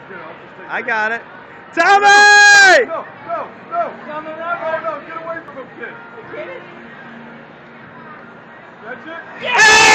I got it. Tommy! No! No! Get away from him, kid. That's it? Yeah!